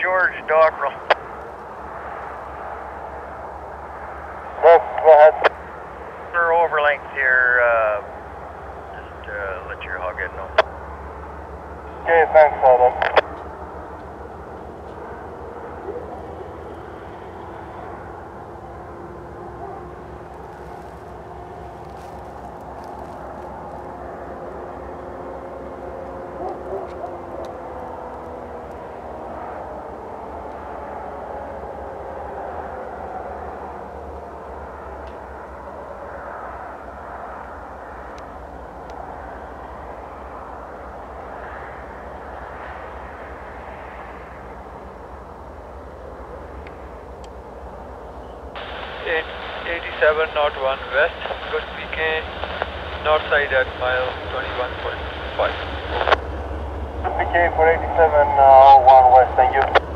George, Dockrell. Go ahead. For overlength here, just let your hog head know. Okay, thanks, Alden. Eight 87 knot 1 west, good PK, north side at mile 21.5. PK for 87, 1 west, thank you.